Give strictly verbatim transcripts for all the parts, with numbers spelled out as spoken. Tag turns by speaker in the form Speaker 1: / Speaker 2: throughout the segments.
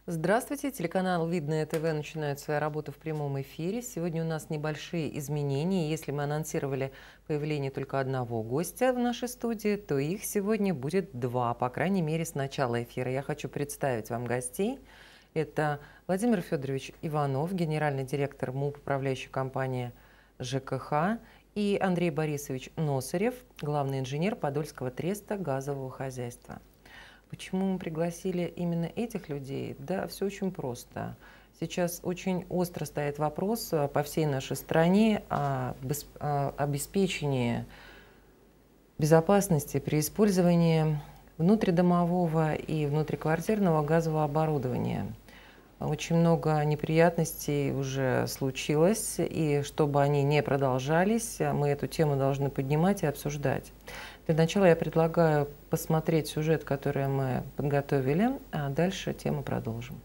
Speaker 1: Здравствуйте, телеканал Видное ТВ начинает свою работу в прямом эфире. Сегодня у нас небольшие изменения. Если мы анонсировали появление только одного гостя в нашей студии, то их сегодня будет два, по крайней мере, с начала эфира. Я хочу представить вам гостей. Это Владимир Федорович Иванов, генеральный директор МУП, управляющая компания ЖКХ, и Андрей Борисович Носарев, главный инженер Подольского треста газового хозяйства. Почему мы пригласили именно этих людей? Да, все очень просто. Сейчас очень остро стоит вопрос по всей нашей стране о обеспечении безопасности при использовании внутридомового и внутриквартирного газового оборудования. Очень много неприятностей уже случилось, и чтобы они не продолжались, мы эту тему должны поднимать и обсуждать. Для начала я предлагаю посмотреть сюжет, который мы подготовили, а дальше тему продолжим.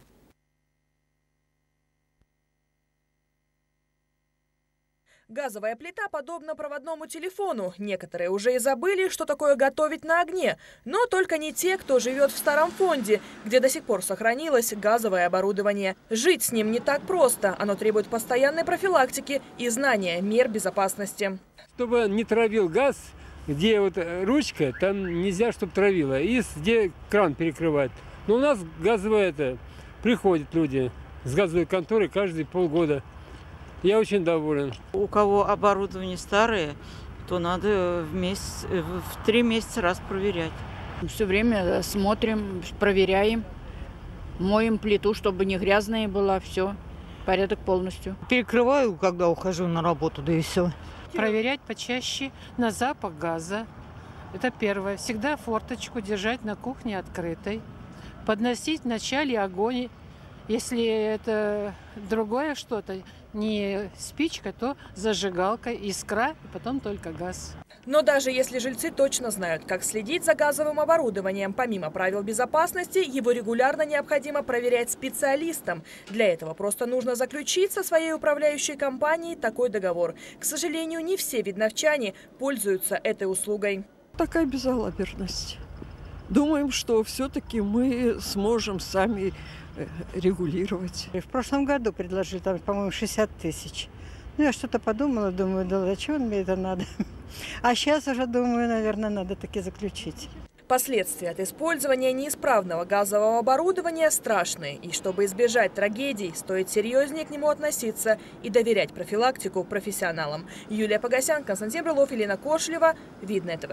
Speaker 2: Газовая плита подобна проводному телефону. Некоторые уже и забыли, что такое готовить на огне. Но только не те, кто живет в старом фонде, где до сих пор сохранилось газовое оборудование. Жить с ним не так просто. Оно требует постоянной профилактики и знания мер безопасности.
Speaker 3: Чтобы не травил газ, где вот ручка, там нельзя, чтобы травило. И где кран перекрывать. Но у нас газовое это, приходят люди с газовой конторы каждые полгода. Я очень доволен.
Speaker 4: У кого оборудование старое, то надо в, месяц, в три месяца раз проверять.
Speaker 5: Все время смотрим, проверяем, моем плиту, чтобы не грязная была, все, порядок полностью.
Speaker 6: Перекрываю, когда ухожу на работу, да и все.
Speaker 7: Проверять почаще на запах газа. Это первое. Всегда форточку держать на кухне открытой. Подносить в начале огонь. Если это другое что-то, не спичка, то зажигалка, искра, и потом только газ.
Speaker 2: Но даже если жильцы точно знают, как следить за газовым оборудованием, помимо правил безопасности, его регулярно необходимо проверять специалистам. Для этого просто нужно заключить со своей управляющей компанией такой договор. К сожалению, не все видновчане пользуются этой услугой.
Speaker 8: Такая безалаберность. Думаем, что все-таки мы сможем сами регулировать.
Speaker 6: В прошлом году предложили, там, по-моему, шестьдесят тысяч. Ну, я что-то подумала, думаю, да зачем мне это надо? А сейчас уже думаю, наверное, надо таки заключить.
Speaker 2: Последствия от использования неисправного газового оборудования страшные. И чтобы избежать трагедий, стоит серьезнее к нему относиться и доверять профилактику профессионалам. Юлия Погосян, Константин Брылов, Елена Кошлева, Видное ТВ.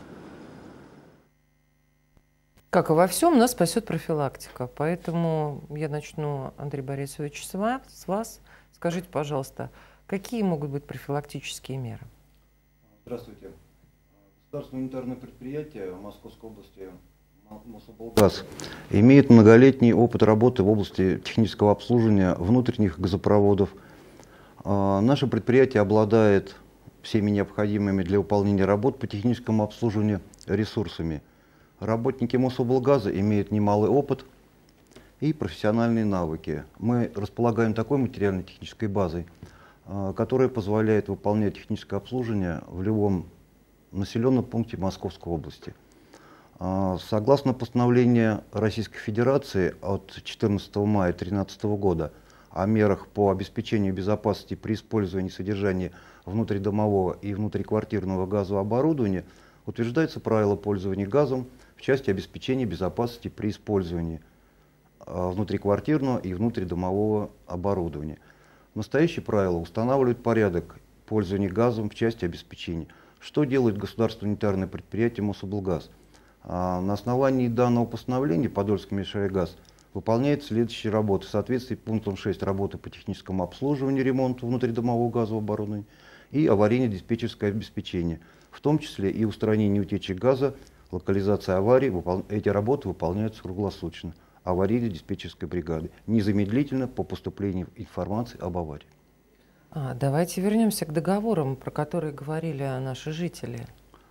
Speaker 1: Как и во всем, нас спасет профилактика. Поэтому я начну, Андрей Борисович, с вас. С вас. Скажите, пожалуйста, какие могут быть профилактические меры?
Speaker 9: Здравствуйте. Государственное унитарное предприятие Московской области «Мособлгаз» имеет многолетний опыт работы в области технического обслуживания внутренних газопроводов. Наше предприятие обладает всеми необходимыми для выполнения работ по техническому обслуживанию ресурсами. Работники Мособлгаза имеют немалый опыт и профессиональные навыки. Мы располагаем такой материально-технической базой, которая позволяет выполнять техническое обслуживание в любом населенном пункте Московской области. Согласно постановлению Российской Федерации от четырнадцатого мая две тысячи тринадцатого года о мерах по обеспечению безопасности при использовании и содержании внутридомового и внутриквартирного газового оборудования, утверждаются правила пользования газом в части обеспечения безопасности при использовании внутриквартирного и внутридомового оборудования. Настоящие правила устанавливают порядок пользования газом в части обеспечения. Что делает государственное унитарное предприятие Мособлгаз? На основании данного постановления Подольский Межрайгаз выполняет следующие работы в соответствии с пунктом шесть работы по техническому обслуживанию, ремонту внутридомового газового оборудования и аварийно-диспетчерское обеспечение, в том числе и устранение утечек газа, локализация аварий. Эти работы выполняются круглосуточно аварийно-диспетчерской бригады, незамедлительно по поступлению информации об аварии.
Speaker 1: А, давайте вернемся к договорам, про которые говорили наши жители.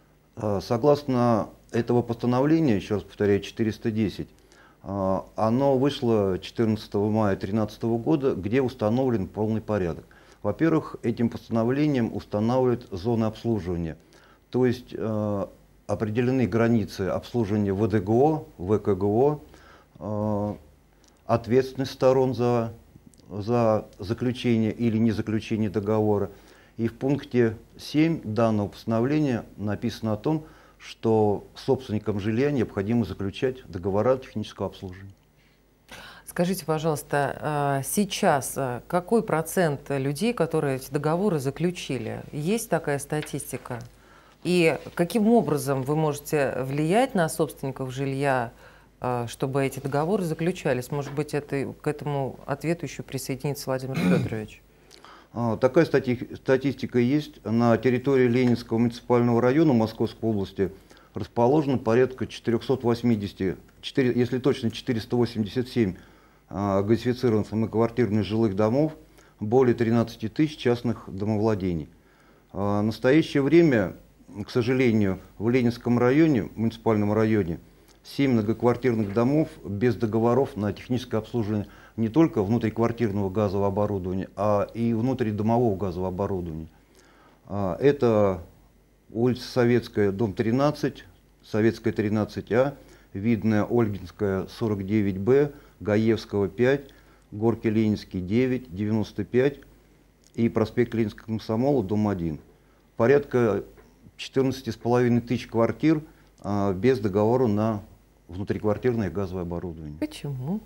Speaker 9: Согласно этого постановления, еще раз повторяю, четыреста десять, оно вышло четырнадцатого мая две тысячи тринадцатого года, где установлен полный порядок. Во-первых, этим постановлением устанавливают зоны обслуживания, то есть э, определены границы обслуживания ВДГО, ВКГО, э, ответственность сторон за, за заключение или незаключение договора. И в пункте семь данного постановления написано о том, что собственникам жилья необходимо заключать договора технического обслуживания.
Speaker 1: Скажите, пожалуйста, сейчас какой процент людей, которые эти договоры заключили? Есть такая статистика? И каким образом вы можете влиять на собственников жилья, чтобы эти договоры заключались? Может быть, это, к этому ответу еще присоединится Владимир Федорович?
Speaker 9: Такая стати статистика есть. На территории Ленинского муниципального района Московской области расположено порядка четырёхсот восьмидесяти, если точно четыреста восемьдесят семь газифицированных многоквартирных жилых домов, более тринадцати тысяч частных домовладений. В настоящее время, к сожалению, в Ленинском районе, муниципальном районе, семь многоквартирных домов без договоров на техническое обслуживание не только внутриквартирного газового оборудования, а и внутридомового газового оборудования. Это улица Советская, дом тринадцать, Советская тринадцать А, Видная, Ольгинская, сорок девять Б, Гаевского пять, Горки Ленинский девять, девяносто пять и проспект Ленинского комсомола, дом один. Порядка четырнадцати с половиной тысяч квартир а, без договора на внутриквартирное газовое оборудование.
Speaker 1: Почему?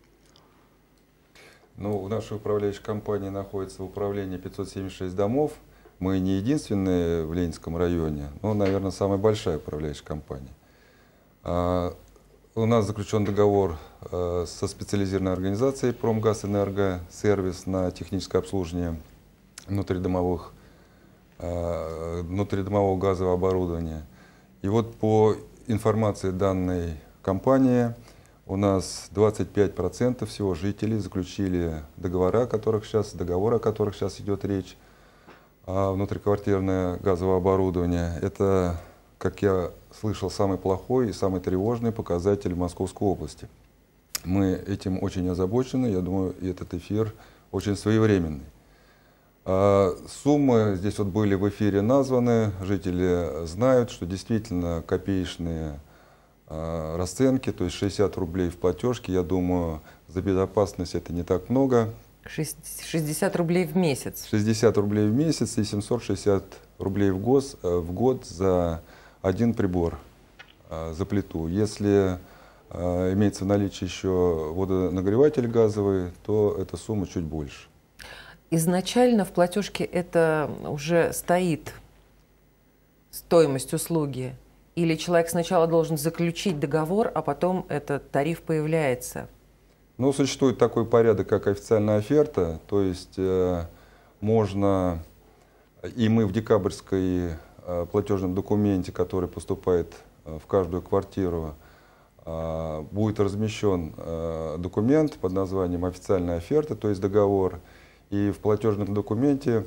Speaker 10: Ну, в нашей управляющей компании находится в управлении пятьсот семьдесят шесть домов. Мы не единственные в Ленинском районе, но, наверное, самая большая управляющая компания. А, у нас заключен договор а, со специализированной организацией «Промгазэнерго», сервис на техническое обслуживание внутридомовых, а, внутридомового газового оборудования. И вот по информации данной компании, у нас двадцать пять процентов всего жителей заключили договора, о которых сейчас, договоры, о которых сейчас идет речь, а внутриквартирное газовое оборудование. Это, как я слышал, самый плохой и самый тревожный показатель в Московской области. Мы этим очень озабочены, я думаю, и этот эфир очень своевременный. А суммы здесь вот были в эфире названы, жители знают, что действительно копеечные расценки, то есть шестьдесят рублей в платежке, я думаю, за безопасность это не так много.
Speaker 1: шестьдесят рублей в месяц.
Speaker 10: шестьдесят рублей в месяц и семьсот шестьдесят рублей в год, в год за один прибор, за плиту. Если имеется в наличии еще водонагреватель газовый, то эта сумма чуть больше.
Speaker 1: Изначально в платежке это уже стоит стоимость услуги? Или человек сначала должен заключить договор, а потом этот тариф появляется?
Speaker 10: Ну, существует такой порядок, как официальная оферта. То есть э, можно, и мы в декабрьской э, платежном документе, который поступает э, в каждую квартиру, э, будет размещен э, документ под названием официальная оферта, то есть договор. И в платежном документе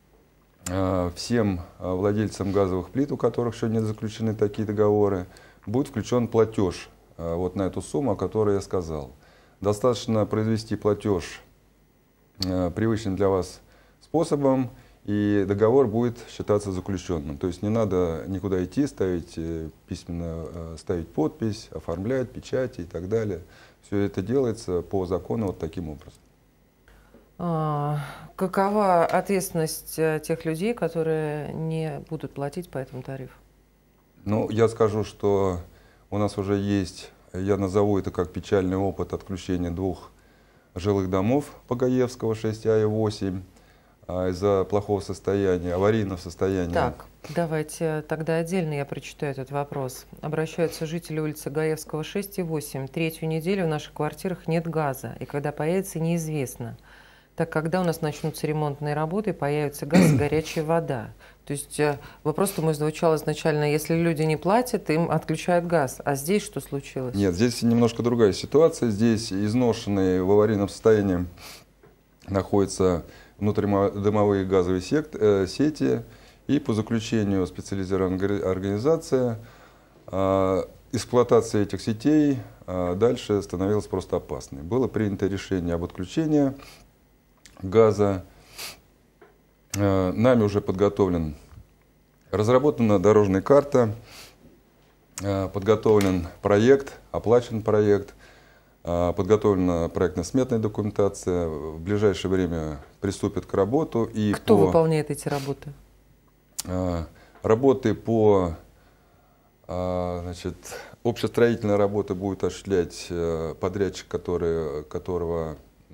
Speaker 10: всем владельцам газовых плит, у которых еще не заключены такие договоры, будет включен платеж вот на эту сумму, о которой я сказал. Достаточно произвести платеж привычным для вас способом, и договор будет считаться заключенным. То есть не надо никуда идти, ставить письменно, ставить подпись, оформлять, печати и так далее. Все это делается по закону вот таким образом.
Speaker 1: А, какова ответственность тех людей, которые не будут платить по этому тарифу?
Speaker 10: Ну, я скажу, что у нас уже есть, я назову это как печальный опыт отключения двух жилых домов по Гаевского шесть А и восемь из-за плохого состояния, аварийного состояния.
Speaker 1: Так, давайте тогда отдельно я прочитаю этот вопрос. Обращаются жители улицы Гаевского шесть и восемь. Третью неделю в наших квартирах нет газа, и когда появится, неизвестно. Так, когда у нас начнутся ремонтные работы, появится газ и горячая вода. То есть вопрос-то мой звучал изначально, если люди не платят, им отключают газ. А здесь что случилось?
Speaker 10: Нет, здесь немножко другая ситуация. Здесь изношенные в аварийном состоянии находятся внутридомовые газовые сект, э, сети. И по заключению специализированной организации э, эксплуатация этих сетей э, дальше становилась просто опасной. Было принято решение об отключении газа. Нами уже подготовлен, разработана дорожная карта, подготовлен проект, оплачен проект. Подготовлена проектно-сметная документация. В ближайшее время приступит к работе. И
Speaker 1: Кто
Speaker 10: по,
Speaker 1: выполняет эти работы?
Speaker 10: Работы по... Значит, общестроительные работы будет осуществлять подрядчик, который, которого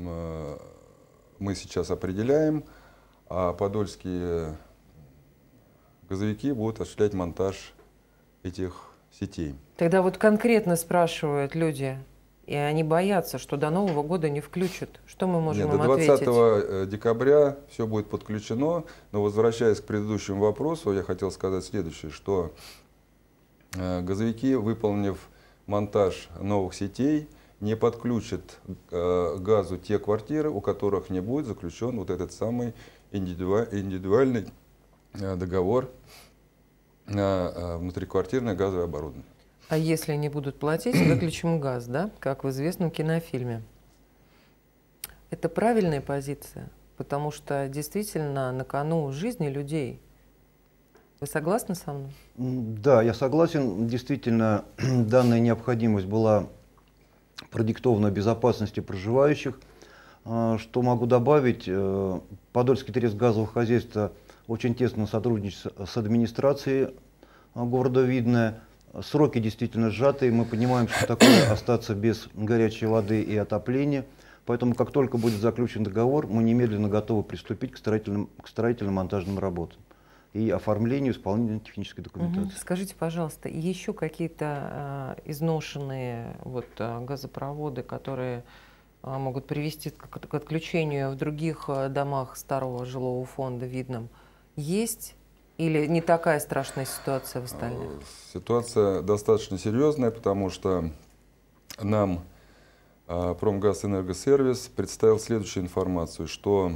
Speaker 10: мы сейчас определяем, а подольские газовики будут осуществлять монтаж этих сетей.
Speaker 1: Тогда вот конкретно спрашивают люди, и они боятся, что до Нового года не включат. Что мы можем
Speaker 10: Нет,
Speaker 1: им
Speaker 10: до двадцатого
Speaker 1: ответить?
Speaker 10: декабря все будет подключено. Но возвращаясь к предыдущему вопросу, я хотел сказать следующее, что газовики, выполнив монтаж новых сетей, не подключат к газу те квартиры, у которых не будет заключен вот этот самый индивидуальный договор на внутриквартирное газовое оборудование.
Speaker 1: А если они будут платить, выключим газ, да, как в известном кинофильме. Это правильная позиция, потому что действительно на кону жизни людей. Вы согласны со мной?
Speaker 9: Да, я согласен. Действительно, данная необходимость была продиктована безопасностью проживающих. Что могу добавить? Подольский трест газового хозяйства очень тесно сотрудничает с администрацией города Видное. Сроки действительно сжатые. Мы понимаем, что такое остаться без горячей воды и отопления. Поэтому, как только будет заключен договор, мы немедленно готовы приступить к строительным, к строительно-монтажным работам и оформлению исполнения технической документации.
Speaker 1: Угу. Скажите, пожалуйста, еще какие-то э, изношенные вот, э, газопроводы, которые э, могут привести к, к отключению в других э, домах старого жилого фонда Видном, есть? Или не такая страшная ситуация в остальных?
Speaker 10: Ситуация достаточно серьезная, потому что нам э, Промгазэнергосервис представил следующую информацию, что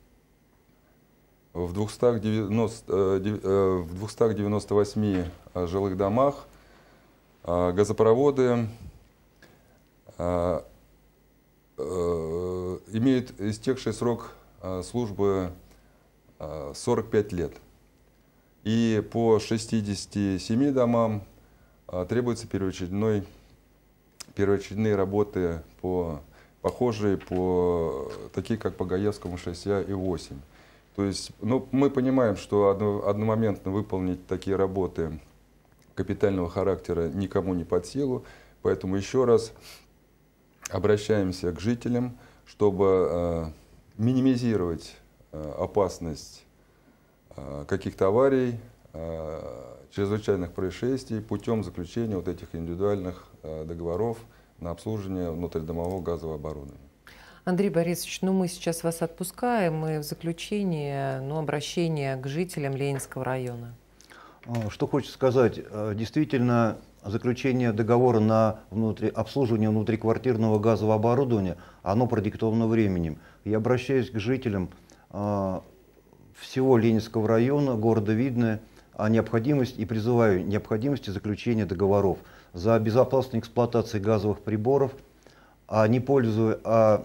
Speaker 10: в двухстах девяноста восьми жилых домах газопроводы имеют истекший срок службы сорок пять лет. И по шестидесяти семи домам требуются первоочередной, первоочередные работы, по, похожие, по, такие как по Гаевскому шесть А и восемь. То есть, ну, мы понимаем, что одно, одномоментно выполнить такие работы капитального характера никому не под силу, поэтому еще раз обращаемся к жителям, чтобы э, минимизировать э, опасность э, каких-то аварий, э, чрезвычайных происшествий путем заключения вот этих индивидуальных э, договоров на обслуживание внутридомового газового оборудования.
Speaker 1: Андрей Борисович, ну мы сейчас вас отпускаем, и в заключение, ну, обращение к жителям Ленинского района.
Speaker 9: Что хочется сказать, действительно, заключение договора на внутри, обслуживание внутриквартирного газового оборудования, оно продиктовано временем. Я обращаюсь к жителям э, всего Ленинского района, города Видное, о необходимости, и призываю необходимости заключения договоров за безопасной эксплуатацией газовых приборов, а не пользуя, а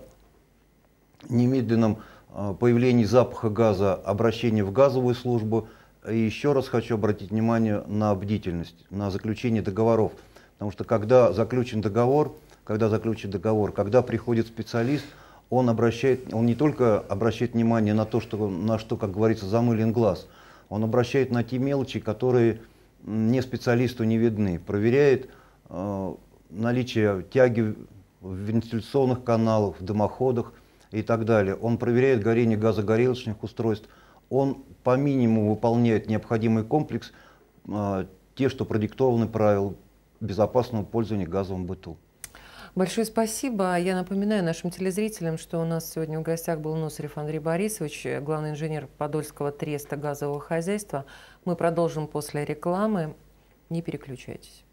Speaker 9: немедленном появлении запаха газа, обращение в газовую службу. И еще раз хочу обратить внимание на бдительность, на заключение договоров. Потому что когда заключен договор, когда заключен договор, когда приходит специалист, он, обращает, он не только обращает внимание на то, что, на что, как говорится, замылен глаз, он обращает на те мелочи, которые не специалисту не видны. Проверяет э, наличие тяги в вентиляционных каналах, в дымоходах и так далее. Он проверяет горение газогорелочных устройств. Он по минимуму выполняет необходимый комплекс, э, те, что продиктованы правил безопасного пользования газовым быту.
Speaker 1: Большое спасибо. Я напоминаю нашим телезрителям, что у нас сегодня в гостях был Носарев Андрей Борисович, главный инженер Подольского треста газового хозяйства. Мы продолжим после рекламы. Не переключайтесь.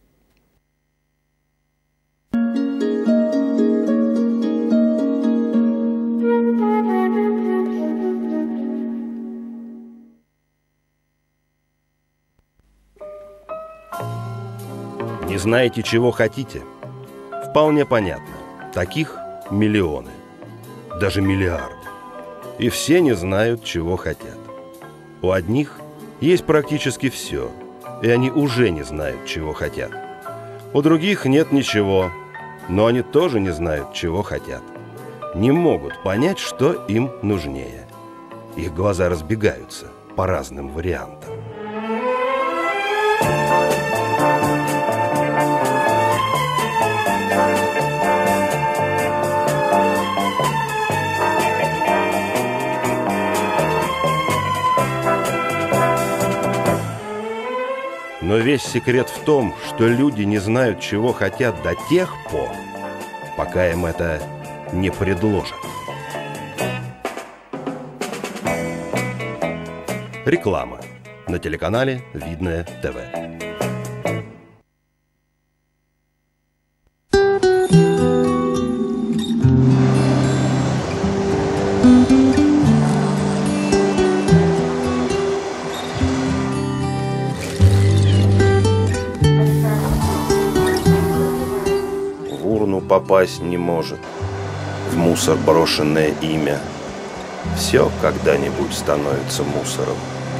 Speaker 11: Не знаете, чего хотите? Вполне понятно. Таких миллионы, даже миллиарды. И все не знают, чего хотят. У одних есть практически все, и они уже не знают, чего хотят. У других нет ничего, но они тоже не знают, чего хотят. Не могут понять, что им нужнее. Их глаза разбегаются по разным вариантам. Но весь секрет в том, что люди не знают, чего хотят до тех пор, пока им это не предложат. Реклама на телеканале Видное ТВ. В урну попасть не может, в мусор брошенное имя. Все когда-нибудь становится мусором.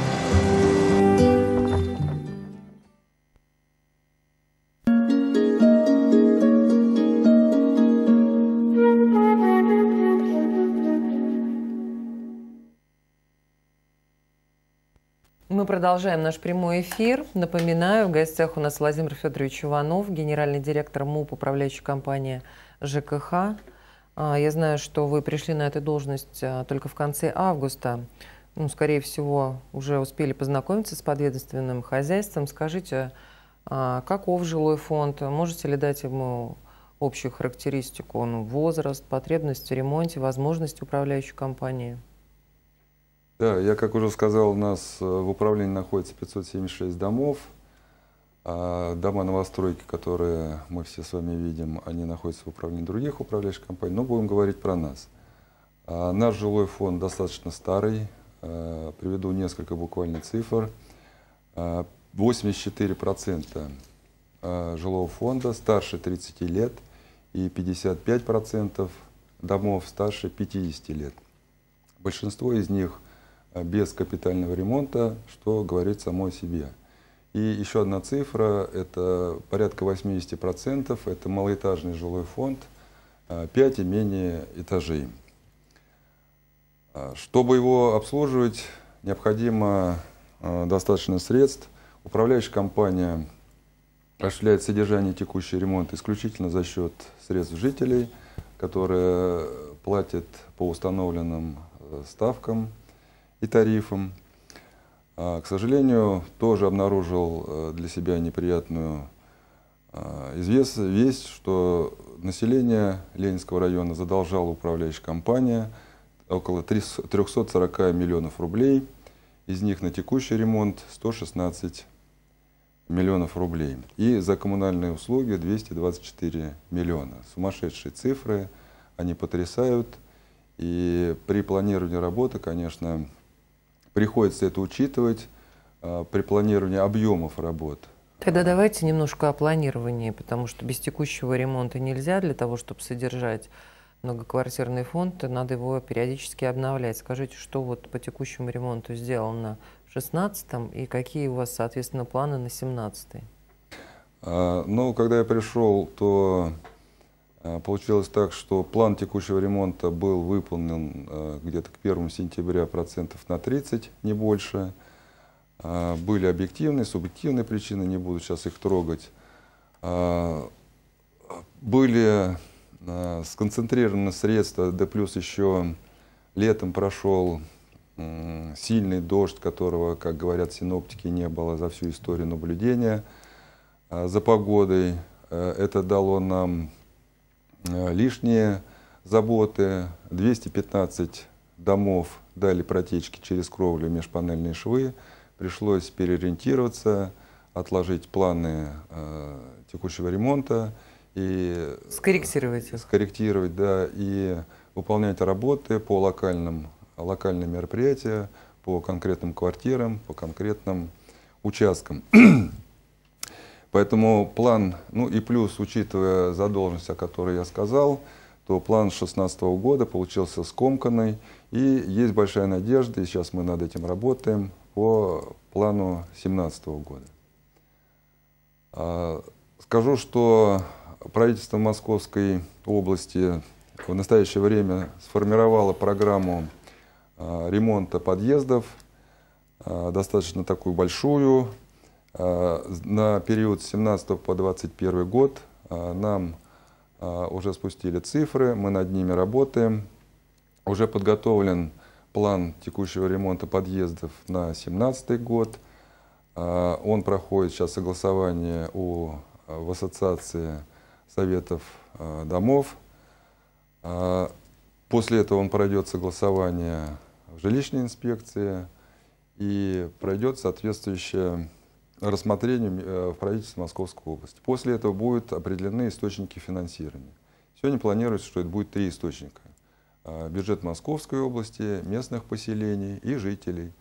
Speaker 1: Мы продолжаем наш прямой эфир. Напоминаю, в гостях у нас Владимир Федорович Иванов, генеральный директор МУП, управляющая компания ЖКХ. Я знаю, что вы пришли на эту должность только в конце августа. Ну, скорее всего, уже успели познакомиться с подведомственным хозяйством. Скажите, каков жилой фонд? Можете ли дать ему общую характеристику? Ну, возраст, потребность в ремонте, возможности управляющей компании?
Speaker 10: Да, я, как уже сказал, у нас в управлении находится пятьсот семьдесят шесть домов. А дома новостройки, которые мы все с вами видим, они находятся в управлении других управляющих компаний. Но будем говорить про нас. А наш жилой фонд достаточно старый. А, приведу несколько буквально цифр. А, восемьдесят четыре процента жилого фонда старше тридцати лет и пятьдесят пять процентов домов старше пятидесяти лет. Большинство из них без капитального ремонта, что говорит само о себе. И еще одна цифра, это порядка восьмидесяти процентов, это малоэтажный жилой фонд, пять и менее этажей. Чтобы его обслуживать, необходимо достаточно средств. Управляющая компания осуществляет содержание и текущий ремонт исключительно за счет средств жителей, которые платят по установленным ставкам и тарифам. К сожалению, тоже обнаружил для себя неприятную весть, что население Ленинского района задолжало управляющая компания около трёхсот сорока миллионов рублей. Из них на текущий ремонт сто шестнадцать миллионов рублей. И за коммунальные услуги двести двадцать четыре миллиона. Сумасшедшие цифры, они потрясают. И при планировании работы, конечно, приходится это учитывать при планировании объемов работ.
Speaker 1: Тогда давайте немножко о планировании, потому что без текущего ремонта нельзя. Для того, чтобы содержать многоквартирный фонд, надо его периодически обновлять. Скажите, что вот по текущему ремонту сделано в шестнадцатом и какие у вас, соответственно, планы на семнадцатый?
Speaker 10: Ну, когда я пришел, то получилось так, что план текущего ремонта был выполнен где-то к первому сентября процентов на тридцать, не больше. Были объективные, субъективные причины, не буду сейчас их трогать. Были сконцентрированы средства, да плюс еще летом прошел сильный дождь, которого, как говорят синоптики, не было за всю историю наблюдения за погодой. Это дало нам лишние заботы. двести пятнадцать домов дали протечки через кровлю, межпанельные швы. Пришлось переориентироваться, отложить планы э, текущего ремонта и
Speaker 1: скорректировать,
Speaker 10: скорректировать, да, и выполнять работы по локальным, локальным мероприятиям, по конкретным квартирам, по конкретным участкам. Поэтому план, ну и плюс, учитывая задолженность, о которой я сказал, то план две тысячи шестнадцатого года получился скомканный, и есть большая надежда, и сейчас мы над этим работаем, по плану две тысячи семнадцатого года. Скажу, что правительство Московской области в настоящее время сформировало программу ремонта подъездов, достаточно такую большую. На период с семнадцатого по двадцать первый год нам уже спустили цифры, мы над ними работаем. Уже подготовлен план текущего ремонта подъездов на семнадцатый год. Он проходит сейчас согласование у, в Ассоциации советов домов. После этого он пройдет согласование в жилищной инспекции и пройдет соответствующее рассмотрение в правительстве Московской области. После этого будут определены источники финансирования. Сегодня планируется, что это будет три источника. Бюджет Московской области, местных поселений и жителей.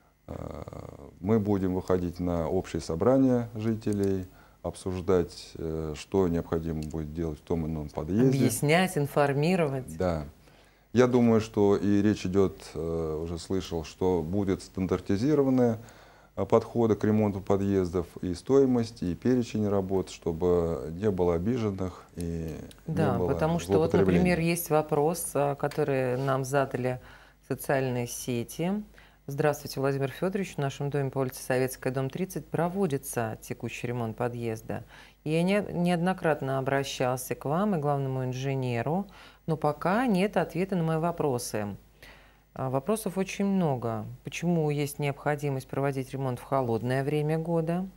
Speaker 10: Мы будем выходить на общее собрание жителей, обсуждать, что необходимо будет делать в том или ином подъезде.
Speaker 1: Объяснять, информировать.
Speaker 10: Да. Я думаю, что и речь идет, уже слышал, что будет стандартизированная подходы к ремонту подъездов, и стоимость, и перечень работ, чтобы не было обиженных и
Speaker 1: да,
Speaker 10: не было
Speaker 1: потому что вот, например, есть вопрос, который нам задали в социальные сети. Здравствуйте, Владимир Федорович, в нашем доме по улице Советская, дом тридцать, проводится текущий ремонт подъезда. Я не, неоднократно обращался к вам и главному инженеру, но пока нет ответа на мои вопросы. Вопросов очень много. Почему есть необходимость проводить ремонт в холодное время года?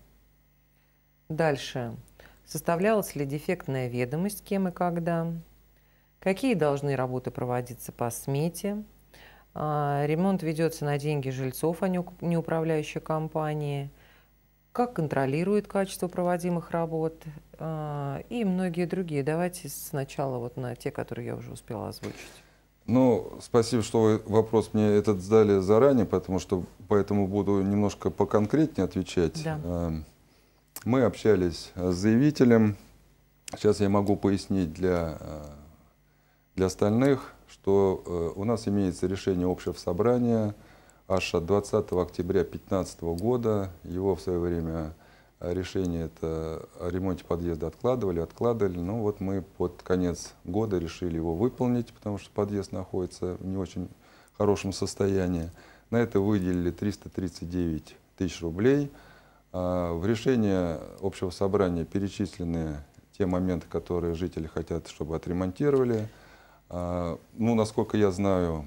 Speaker 1: Дальше. Составлялась ли дефектная ведомость, кем и когда? Какие должны работы проводиться по смете? Ремонт ведется на деньги жильцов, а не управляющей компании. Как контролирует качество проводимых работ? И многие другие. Давайте сначала вот на те, которые я уже успела озвучить.
Speaker 10: Ну, спасибо, что вы вопрос мне этот задали заранее, потому что поэтому буду немножко поконкретнее отвечать.
Speaker 1: Да.
Speaker 10: Мы общались с заявителем. Сейчас я могу пояснить для, для остальных, что у нас имеется решение общего собрания аж от двадцатого октября две тысячи пятнадцатого года. Его в свое время решение это о ремонте подъезда откладывали, откладывали. Ну вот мы под конец года решили его выполнить, потому что подъезд находится в не очень хорошем состоянии. На это выделили триста тридцать девять тысяч рублей. В решении общего собрания перечислены те моменты, которые жители хотят, чтобы отремонтировали. Ну, насколько я знаю,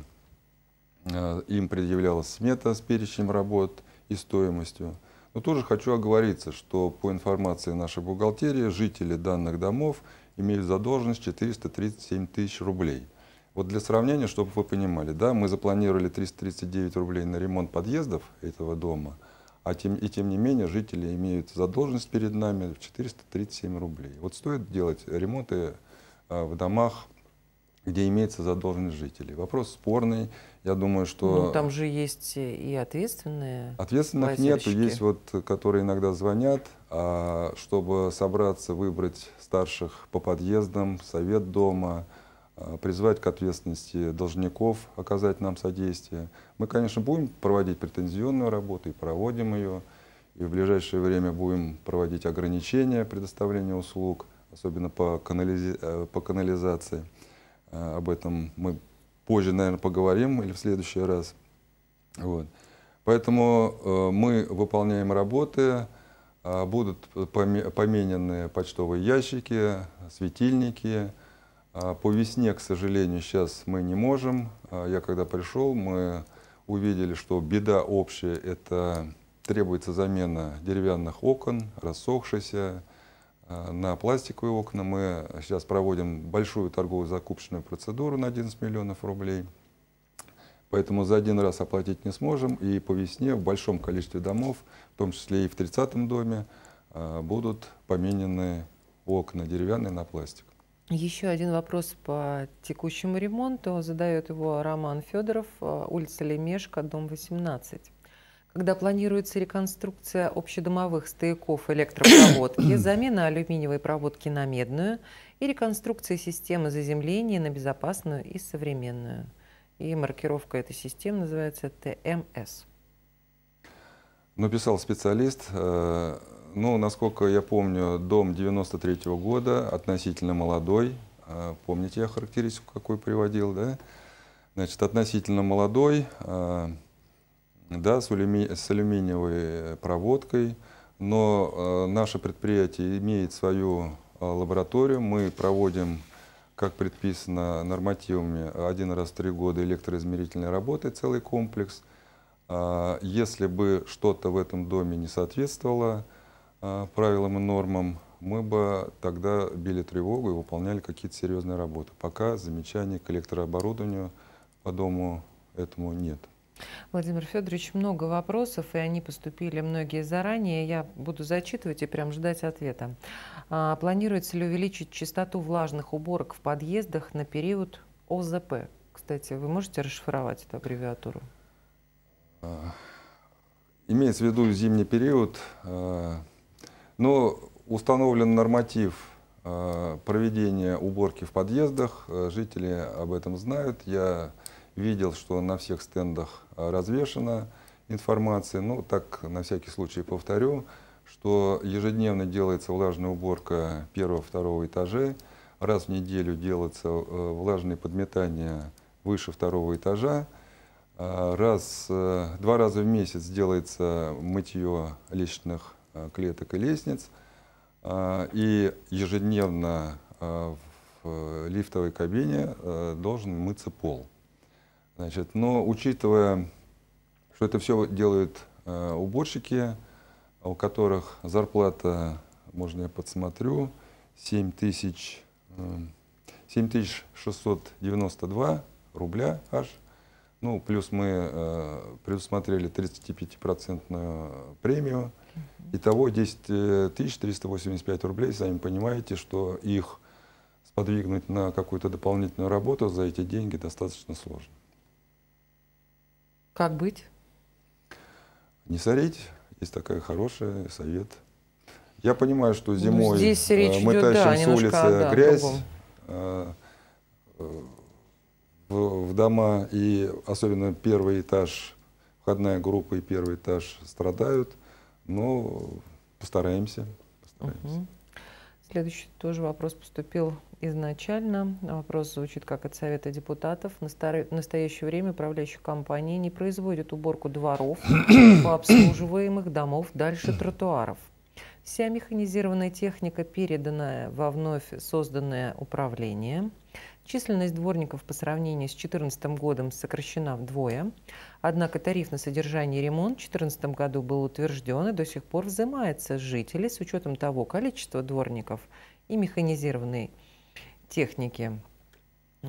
Speaker 10: им предъявлялась смета с перечнем работ и стоимостью. Но тоже хочу оговориться, что по информации нашей бухгалтерии жители данных домов имеют задолженность четыреста тридцать семь тысяч рублей. Вот для сравнения, чтобы вы понимали, да, мы запланировали триста тридцать девять рублей на ремонт подъездов этого дома, а тем, и тем не менее жители имеют задолженность перед нами в четыреста тридцать семь рублей. Вот стоит делать ремонты в домах, где имеется задолженность жителей. Вопрос спорный. Я думаю, что...
Speaker 1: Ну, там же есть и ответственные
Speaker 10: Ответственных нет. Есть вот, которые иногда звонят, а чтобы собраться, выбрать старших по подъездам, совет дома, призвать к ответственности должников, оказать нам содействие. Мы, конечно, будем проводить претензионную работу и проводим ее. И в ближайшее время будем проводить ограничения предоставления услуг, особенно по, канализи... по канализации. Об этом мы позже, наверное, поговорим или в следующий раз. Вот. Поэтому э, мы выполняем работы, э, будут поменены почтовые ящики, светильники. Э, по весне, к сожалению, сейчас мы не можем. Э, я когда пришел, мы увидели, что беда общая – это требуется замена деревянных окон, рассохшихся. На пластиковые окна мы сейчас проводим большую торговую закупочную процедуру на одиннадцать миллионов рублей. Поэтому за один раз оплатить не сможем. И по весне в большом количестве домов, в том числе и в тридцатом доме, будут поменены окна деревянные на пластик.
Speaker 1: Еще один вопрос по текущему ремонту. Задает его Роман Федоров, улица Лемешка, дом восемнадцать. Когда планируется реконструкция общедомовых стояков электропроводки, замена алюминиевой проводки на медную и реконструкция системы заземления на безопасную и современную. И маркировка этой системы называется Т М С.
Speaker 10: Написал специалист. Ну, насколько я помню, дом девяносто третьего года, относительно молодой. Помните, я характеристику какую приводил, да? Значит, относительно молодой, да, с, алюми... с алюминиевой проводкой, но наше предприятие имеет свою лабораторию. Мы проводим, как предписано нормативами, один раз в три года электроизмерительной работы, целый комплекс. Если бы что-то в этом доме не соответствовало правилам и нормам, мы бы тогда били тревогу и выполняли какие-то серьезные работы. Пока замечаний к электрооборудованию по дому этому нет.
Speaker 1: Владимир Федорович, много вопросов, и они поступили многие заранее. Я буду зачитывать и прям ждать ответа. А, планируется ли увеличить частоту влажных уборок в подъездах на период О З П? Кстати, вы можете расшифровать эту аббревиатуру?
Speaker 10: Имеется в виду зимний период, но установлен норматив проведения уборки в подъездах. Жители об этом знают. Я видел, что на всех стендах развешена информация. Ну, так на всякий случай повторю, что ежедневно делается влажная уборка первого-второго этажей. Раз в неделю делается влажное подметание выше второго этажа. Раз, два раза в месяц делается мытье лестничных клеток и лестниц. И ежедневно в лифтовой кабине должен мыться пол. Значит, но учитывая, что это все делают уборщики, у которых зарплата, можно я подсмотрю, семь тысяч шестьсот девяносто два рубля аж. Ну, плюс мы э, предусмотрели тридцатипятипроцентную премию. Итого десять тысяч триста восемьдесят пять рублей. Сами понимаете, что их сподвигнуть на какую-то дополнительную работу за эти деньги достаточно сложно.
Speaker 1: Как быть?
Speaker 10: Не сорить. Есть такая хорошая совет. Я понимаю, что зимой
Speaker 1: ну, здесь речь
Speaker 10: мы
Speaker 1: идет,
Speaker 10: тащим
Speaker 1: да,
Speaker 10: с улицы
Speaker 1: да,
Speaker 10: грязь э, э, в, в дома, и особенно первый этаж, входная группа и первый этаж страдают. Но постараемся. постараемся.
Speaker 1: Угу. Следующий тоже вопрос поступил изначально. Вопрос звучит как от Совета депутатов. В настоящее время управляющая компания не производит уборку дворов по обслуживаемых домов дальше тротуаров. Вся механизированная техника, переданная во вновь созданное управление. Численность дворников по сравнению с две тысячи четырнадцатым годом сокращена вдвое. Однако тариф на содержание и ремонт в две тысячи четырнадцатом году был утвержден и до сих пор взимается с жителей с учетом того количества дворников и механизированной техники э,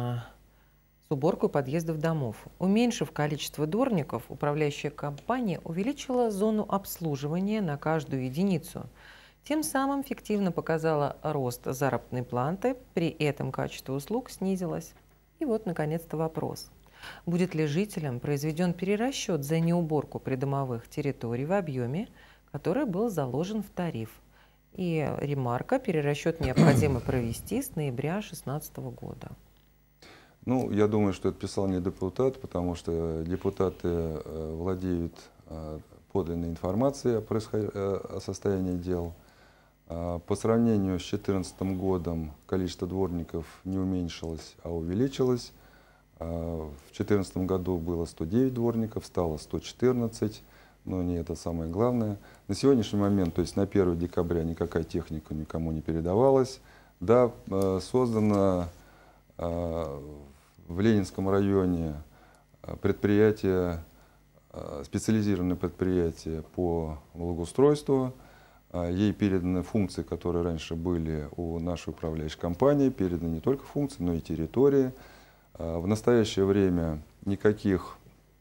Speaker 1: с уборкой подъездов домов. Уменьшив количество дворников, управляющая компания увеличила зону обслуживания на каждую единицу. Тем самым фиктивно показала рост заработной платы, при этом качество услуг снизилось. И вот, наконец-то, вопрос. Будет ли жителям произведен перерасчет за неуборку придомовых территорий в объеме, который был заложен в тариф? И ремарка: перерасчет необходимо провести с ноября две тысячи шестнадцатого года.
Speaker 10: Ну, я думаю, что это писал не депутат, потому что депутаты э, владеют э, подлинной информацией о, происход... о состоянии дел. Э, по сравнению с две тысячи четырнадцатым годом количество дворников не уменьшилось, а увеличилось. Э, в две тысячи четырнадцатом году было сто девять дворников, стало сто четырнадцать, но не это самое главное. На сегодняшний момент, то есть на первое декабря, никакая техника никому не передавалась. Да, э, создано э, в Ленинском районе предприятие, специализированное предприятие по благоустройству. Ей переданы функции, которые раньше были у нашей управляющей компании, переданы не только функции, но и территории. В настоящее время никаких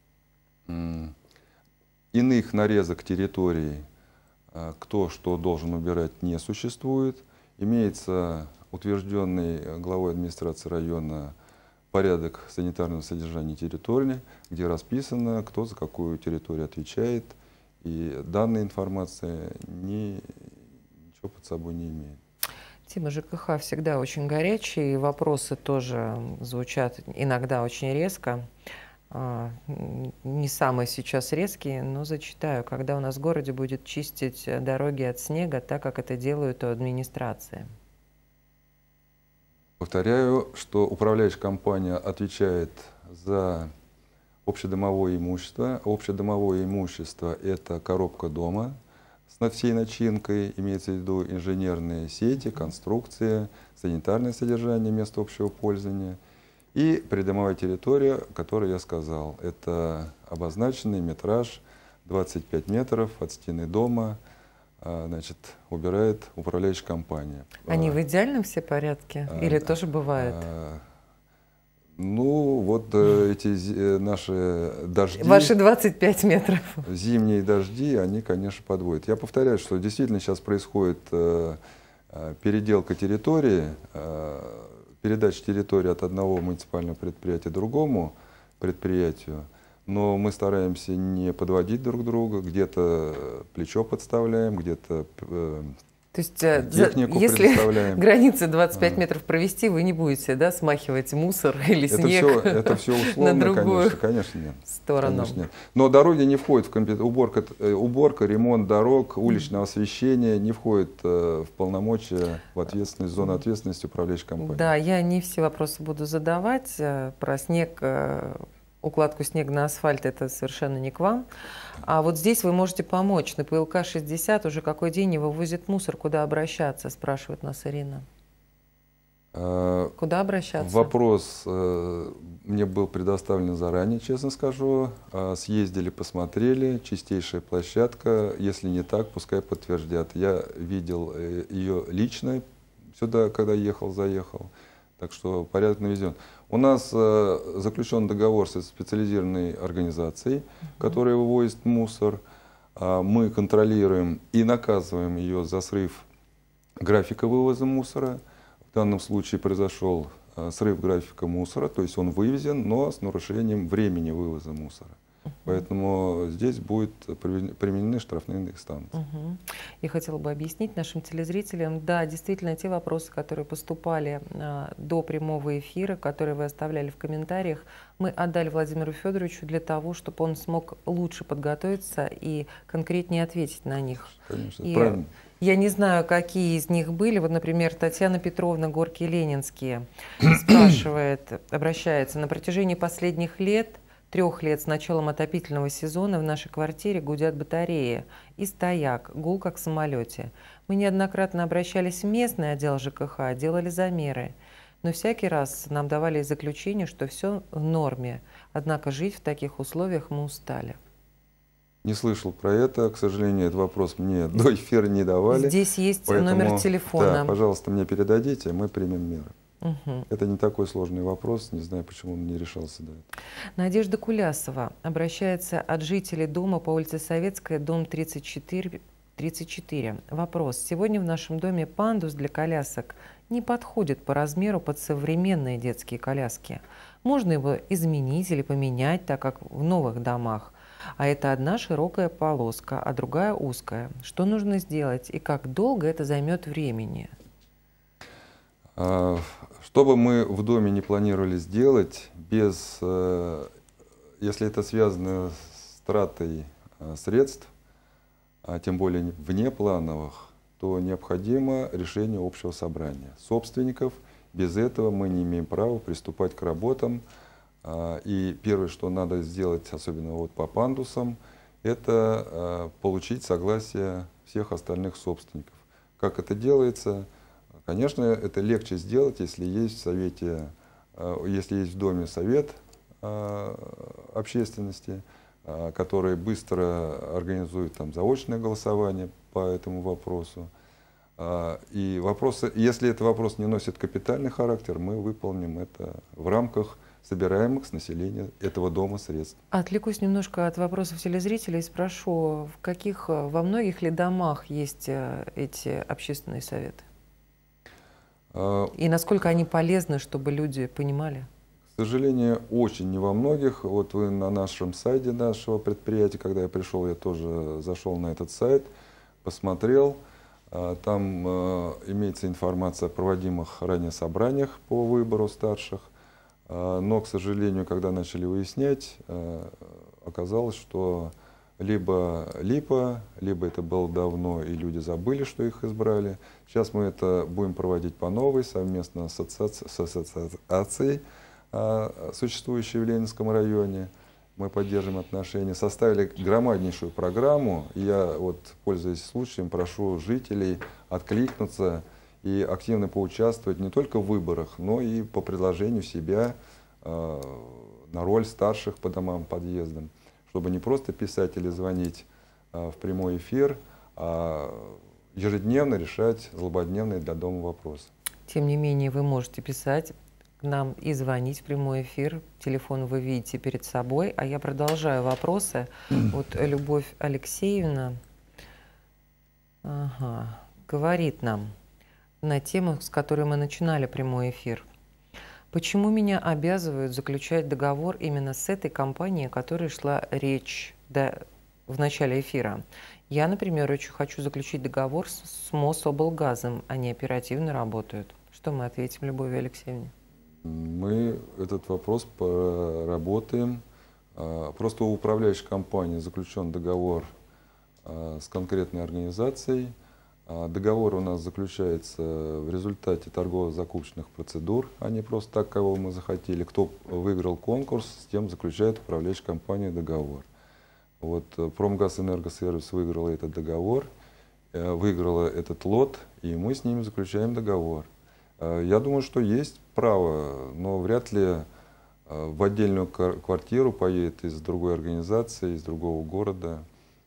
Speaker 10: иных нарезок территорий, кто что должен убирать, не существует. Имеется утвержденный главой администрации района порядок санитарного содержания территории, где расписано, кто за какую территорию отвечает, и данная информация ни, ничего под собой не имеет.
Speaker 1: Тема Ж К Х всегда очень горячая, и вопросы тоже звучат иногда очень резко. не самые сейчас резкие, но зачитаю. Когда у нас в городе будет чистить дороги от снега, так как это делают у администрации.
Speaker 10: Повторяю, что управляющая компания отвечает за общедомовое имущество. Общедомовое имущество – это коробка дома с всей начинкой, имеется в виду инженерные сети, конструкции, санитарное содержание места общего пользования. И придомовая территория, о которой я сказал, это обозначенный метраж двадцать пять метров от стены дома, значит, убирает управляющая компания.
Speaker 1: Они в идеальном все порядке? А, Или тоже бывает? А,
Speaker 10: ну, вот эти наши дожди...
Speaker 1: Ваши двадцать пять метров.
Speaker 10: Зимние дожди, они, конечно, подводят. Я повторяю, что действительно сейчас происходит переделка территории, передача территории от одного муниципального предприятия к другому предприятию, но мы стараемся не подводить друг друга, где-то плечо подставляем, где-то э,
Speaker 1: То есть, технику если предоставляем. Границы двадцать пять а. метров провести, вы не будете, да, смахивать мусор или
Speaker 10: это
Speaker 1: снег
Speaker 10: все, это все условно,
Speaker 1: на другую
Speaker 10: конечно, конечно, нет.
Speaker 1: сторону.
Speaker 10: Конечно, нет. Но дороги не входят в компет... уборка, уборка, ремонт дорог, уличное освещение не входит в полномочия, в ответственность, зону ответственности управляющей компании.
Speaker 1: Да, я не все вопросы буду задавать. Про снег, укладку снега на асфальт, это совершенно не к вам. А вот здесь вы можете помочь. На ПЛК шестьдесят уже какой день не вывозит мусор. Куда обращаться, спрашивает нас Ирина. А, Куда обращаться?
Speaker 10: Вопрос э, мне был предоставлен заранее, честно скажу. А, съездили, посмотрели. Чистейшая площадка. Если не так, пускай подтвердят. Я видел э, ее лично сюда, когда ехал, заехал. Так что порядок наведен. У нас э, заключен договор со специализированной организацией, uh-huh. которая вывозит мусор. А мы контролируем и наказываем ее за срыв графика вывоза мусора. В данном случае произошел э, срыв графика мусора, то есть он вывезен, но с нарушением времени вывоза мусора. Uh-huh. Поэтому здесь будут применены штрафные инстанции.
Speaker 1: Uh-huh. Я хотела бы объяснить нашим телезрителям, да, действительно, те вопросы, которые поступали а, до прямого эфира, которые вы оставляли в комментариях, мы отдали Владимиру Федоровичу для того, чтобы он смог лучше подготовиться и конкретнее ответить на них.
Speaker 10: Конечно,
Speaker 1: и
Speaker 10: правильно.
Speaker 1: Я не знаю, какие из них были. Вот, например, Татьяна Петровна, Горки Ленинские, спрашивает, обращается, на протяжении последних лет, трех лет с началом отопительного сезона в нашей квартире гудят батареи и стояк, гул как в самолете. Мы неоднократно обращались в местный отдел ЖКХ, делали замеры, но всякий раз нам давали заключение, что все в норме. Однако жить в таких условиях мы устали.
Speaker 10: Не слышал про это, к сожалению, этот вопрос мне до эфира не давали.
Speaker 1: Здесь есть
Speaker 10: поэтому,
Speaker 1: номер телефона.
Speaker 10: Да, пожалуйста, мне передадите, мы примем меры.
Speaker 1: Угу.
Speaker 10: Это не такой сложный вопрос, не знаю, почему он не решался до этого.
Speaker 1: Надежда Кулясова обращается от жителей дома по улице Советская, дом тридцать четыре. тридцать четыре. Вопрос. Сегодня в нашем доме пандус для колясок не подходит по размеру под современные детские коляски. Можно его изменить или поменять, так как в новых домах. А это одна широкая полоска, а другая узкая. Что нужно сделать и как долго это займет времени?
Speaker 10: Что бы мы в доме не планировали сделать, без, если это связано с тратой средств, а тем более внеплановых, то необходимо решение общего собрания собственников. Без этого мы не имеем права приступать к работам. И первое, что надо сделать, особенно вот по пандусам, это получить согласие всех остальных собственников. Как это делается? Конечно, это легче сделать, если есть в совете, если есть в доме совет общественности, который быстро организует там заочное голосование по этому вопросу. И вопросы, если этот вопрос не носит капитальный характер, мы выполним это в рамках собираемых с населения этого дома средств.
Speaker 1: Отвлекусь немножко от вопросов телезрителей и спрошу, в каких, во многих ли домах есть эти общественные советы? И насколько они полезны, чтобы люди понимали?
Speaker 10: К сожалению, очень не во многих. Вот вы на нашем сайте нашего предприятия, когда я пришел, я тоже зашел на этот сайт, посмотрел. Там имеется информация о проводимых ранее собраниях по выбору старших. Но, к сожалению, когда начали выяснять, оказалось, что либо липа, либо это было давно, и люди забыли, что их избрали. Сейчас мы это будем проводить по новой, совместно с ассоциацией, с ассоциацией существующей в Ленинском районе. Мы поддерживаем отношения, составили громаднейшую программу. И я, вот, пользуясь случаем, прошу жителей откликнуться и активно поучаствовать не только в выборах, но и по предложению себя э, на роль старших по домам, подъездам, чтобы не просто писать или звонить э, в прямой эфир, а ежедневно решать злободневные для дома вопросы.
Speaker 1: Тем не менее, вы можете писать к нам и звонить в прямой эфир. Телефон вы видите перед собой. А я продолжаю вопросы. Вот Любовь Алексеевна ага, говорит нам на тему, с которой мы начинали прямой эфир. Почему меня обязывают заключать договор именно с этой компанией, о которой шла речь до, в начале эфира? Я, например, очень хочу заключить договор с, с Мособлгазом. Они оперативно работают. Что мы ответим Любови Алексеевне?
Speaker 10: Мы этот вопрос поработаем. Просто у управляющей компании заключен договор с конкретной организацией. Договор у нас заключается в результате торгово-закупочных процедур, а не просто так, кого мы захотели. Кто выиграл конкурс, с тем заключает управляющая компания договор. Вот Промгазэнергосервис выиграл этот договор, выиграла этот лот, и мы с ними заключаем договор. Я думаю, что есть право, но вряд ли в отдельную квартиру поедет из другой организации, из другого города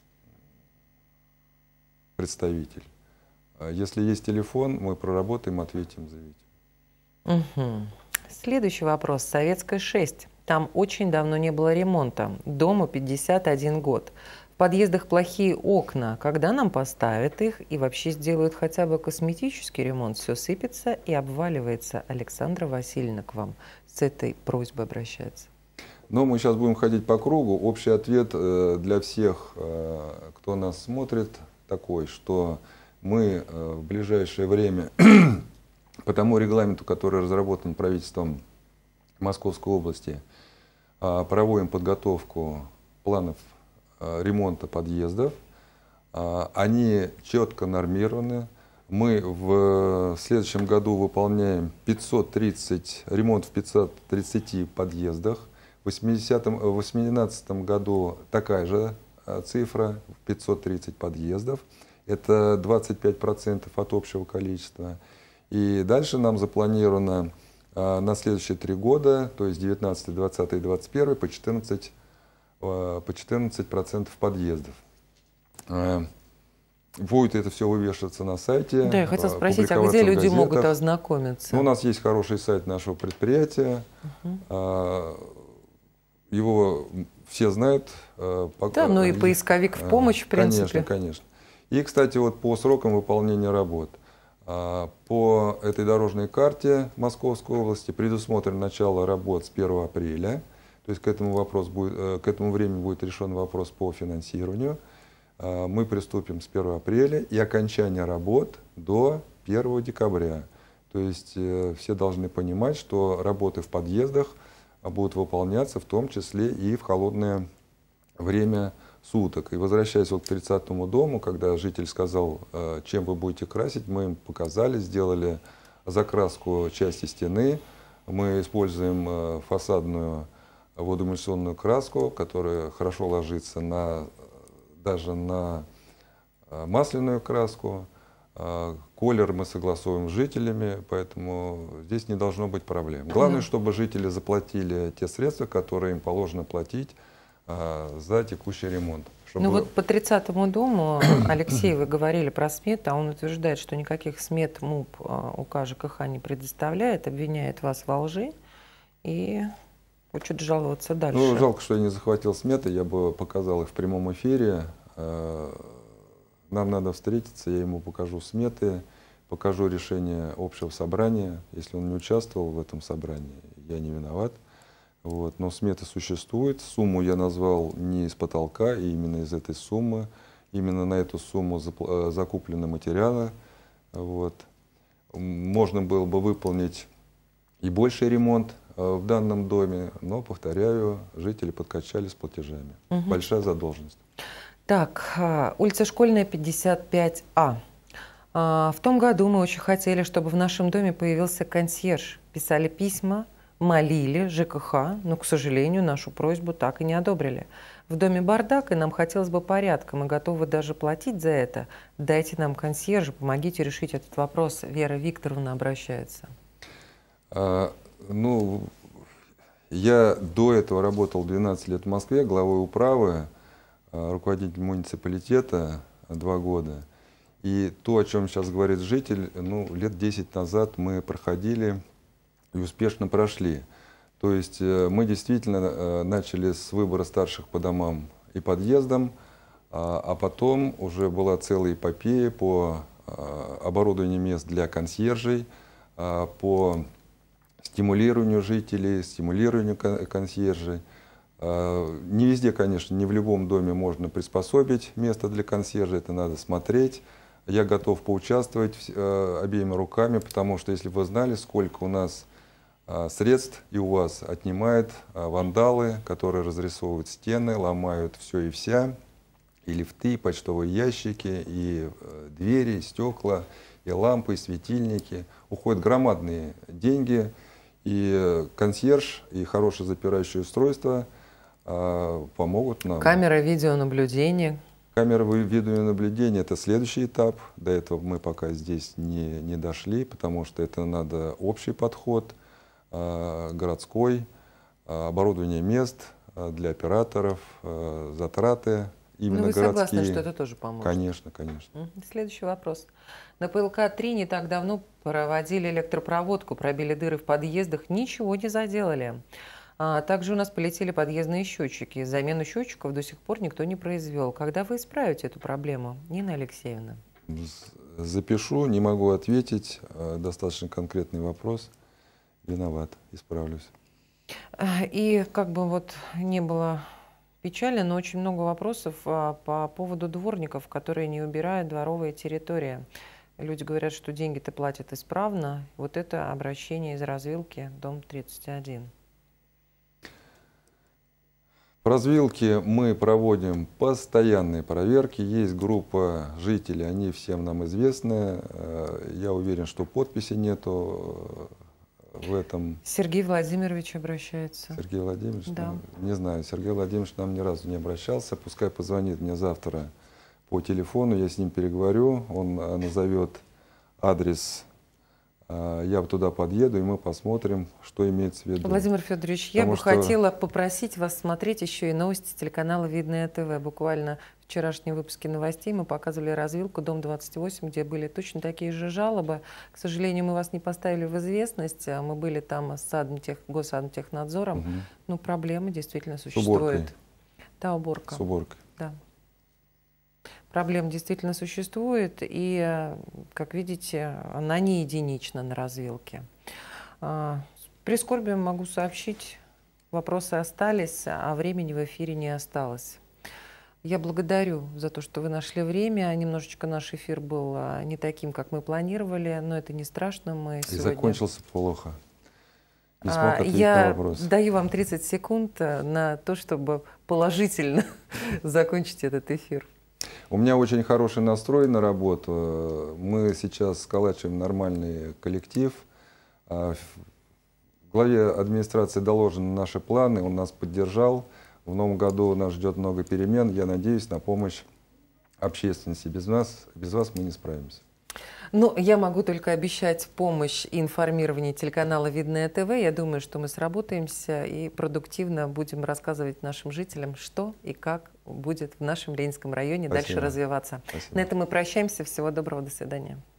Speaker 10: представитель. Если есть телефон, мы проработаем, ответим, заявите.
Speaker 1: Угу. Следующий вопрос. Советская шесть. Там очень давно не было ремонта. Дому пятьдесят один год. В подъездах плохие окна. Когда нам поставят их и вообще сделают хотя бы косметический ремонт? Все сыпется и обваливается. Александра Васильевна к вам с этой просьбой обращается.
Speaker 10: Но мы сейчас будем ходить по кругу. Общий ответ для всех, кто нас смотрит, такой, что мы в ближайшее время по тому регламенту, который разработан правительством Московской области, проводим подготовку планов ремонта подъездов. Они четко нормированы. Мы в следующем году выполняем пятьсот тридцать, ремонт в пятьсот тридцати подъездах. В две тысячи восемнадцатом году такая же цифра, пятьсот тридцать подъездов. Это двадцать пять процентов от общего количества. И дальше нам запланировано на следующие три года, то есть девятнадцатый, двадцатый и двадцать первый, по четырнадцать процентов подъездов. Будет это все вывешиваться на сайте.
Speaker 1: Да, я хотела спросить, а где люди могут ознакомиться?
Speaker 10: Ну, у нас есть хороший сайт нашего предприятия. Угу. Его все знают.
Speaker 1: Да, ну и поисковик в помощь, в принципе.
Speaker 10: Конечно, конечно. И, кстати, вот по срокам выполнения работ. По этой дорожной карте Московской области предусмотрено начало работ с первого апреля. То есть к этому, вопрос будет, к этому времени будет решен вопрос по финансированию. Мы приступим с первого апреля и окончание работ до первого декабря. То есть все должны понимать, что работы в подъездах будут выполняться в том числе и в холодное время суток. И возвращаясь вот к тридцатому дому, когда житель сказал, чем вы будете красить, мы им показали, сделали закраску части стены. Мы используем фасадную водоэмульсионную краску, которая хорошо ложится на, даже на масляную краску. Колер мы согласовываем с жителями, поэтому здесь не должно быть проблем. Главное, чтобы жители заплатили те средства, которые им положено платить за текущий ремонт.
Speaker 1: Чтобы... Ну вот по тридцатому дому, Алексей, вы говорили про сметы, а он утверждает, что никаких смет МУП УК ЖКХ не предоставляет, обвиняет вас во лжи и хочет жаловаться дальше.
Speaker 10: Ну, жалко, что я не захватил сметы, я бы показал их в прямом эфире. Нам надо встретиться, я ему покажу сметы, покажу решение общего собрания. Если он не участвовал в этом собрании, я не виноват. Вот. Но сметы существуют. Сумму я назвал не из потолка, и именно из этой суммы. Именно на эту сумму закуплены материалы. Вот. Можно было бы выполнить и больший ремонт. в данном доме, но, повторяю, жители подкачали с платежами. Угу. Большая задолженность.
Speaker 1: Так, улица Школьная, пятьдесят пять А. В том году мы очень хотели, чтобы в нашем доме появился консьерж. Писали письма, молили ЖКХ, но, к сожалению, нашу просьбу так и не одобрили. В доме бардак, и нам хотелось бы порядка. Мы готовы даже платить за это. Дайте нам консьержа, помогите решить этот вопрос. Вера Викторовна обращается.
Speaker 10: А, ну, я до этого работал двенадцать лет в Москве, главой управы, руководитель муниципалитета два года. И то, о чем сейчас говорит житель, ну, лет десять назад мы проходили и успешно прошли. То есть мы действительно начали с выбора старших по домам и подъездам, а потом уже была целая эпопея по оборудованию мест для консьержей, по стимулированию жителей, стимулированию консьержей. Не везде, конечно, не в любом доме можно приспособить место для консьержа, это надо смотреть. Я готов поучаствовать э, обеими руками, потому что, если бы вы знали, сколько у нас э, средств и у вас отнимают э, вандалы, которые разрисовывают стены, ломают все и вся, и лифты, и почтовые ящики, и э, двери, и стекла, и лампы, и светильники. Уходят громадные деньги, и э, консьерж, и хорошее запирающее устройство э, помогут нам.
Speaker 1: Камера видеонаблюдения.
Speaker 10: Камера видеонаблюдения – это следующий этап. До этого мы пока здесь не, не дошли, потому что это надо общий подход, э, городской, э, оборудование мест э, для операторов, э, затраты именно
Speaker 1: Но вы
Speaker 10: городские.
Speaker 1: Согласны, что это тоже поможет?
Speaker 10: Конечно, конечно.
Speaker 1: Следующий вопрос. На ПЛК три не так давно проводили электропроводку, пробили дыры в подъездах, ничего не заделали. А также у нас полетели подъездные счетчики. Замену счетчиков до сих пор никто не произвел. Когда вы исправите эту проблему, Нина Алексеевна?
Speaker 10: Запишу, не могу ответить. Достаточно конкретный вопрос. Виноват, исправлюсь.
Speaker 1: И как бы вот не было печально, но очень много вопросов по поводу дворников, которые не убирают дворовые территории. Люди говорят, что деньги-то платят исправно. Вот это обращение из развилки, дом тридцать один.
Speaker 10: В развилке мы проводим постоянные проверки. Есть группа жителей, они всем нам известны. Я уверен, что подписи нету в этом.
Speaker 1: Сергей Владимирович обращается.
Speaker 10: Сергей Владимирович?
Speaker 1: Да.
Speaker 10: Ну, не знаю, Сергей Владимирович нам ни разу не обращался. Пускай позвонит мне завтра по телефону, я с ним переговорю. Он назовет адрес. Я туда подъеду, и мы посмотрим, что имеется в виду.
Speaker 1: Владимир Федорович, я бы
Speaker 10: что...
Speaker 1: хотела попросить вас смотреть еще и новости телеканала «Видное ТВ». Буквально в вчерашнем выпуске новостей мы показывали развилку, дом двадцать восемь, где были точно такие же жалобы. К сожалению, мы вас не поставили в известность. Мы были там с Садмтех, Госадмтехнадзором. Угу. Ну, проблемы действительно существуют.
Speaker 10: С уборкой.
Speaker 1: Да, уборка.
Speaker 10: С уборкой.
Speaker 1: Да. Проблема действительно существует, и, как видите, она не единична на развилке. С прискорбием могу сообщить, вопросы остались, а времени в эфире не осталось. Я благодарю за то, что вы нашли время. Немножечко наш эфир был не таким, как мы планировали, но это не страшно. Мы
Speaker 10: и
Speaker 1: сегодня...
Speaker 10: закончился плохо. Не смог ответить
Speaker 1: Я
Speaker 10: на вопрос.
Speaker 1: даю вам тридцать секунд на то, чтобы положительно закончить этот эфир.
Speaker 10: У меня очень хороший настрой на работу. Мы сейчас сколачиваем нормальный коллектив. В главе администрации доложены наши планы, он нас поддержал. В новом году нас ждет много перемен. Я надеюсь на помощь общественности. Без нас, без вас мы не справимся.
Speaker 1: Ну, я могу только обещать помощь и информирование телеканала «Видное ТВ». Я думаю, что мы сработаемся и продуктивно будем рассказывать нашим жителям, что и как будет в нашем Ленинском районе. Спасибо. Дальше развиваться.
Speaker 10: Спасибо.
Speaker 1: На этом мы прощаемся. Всего доброго. До свидания.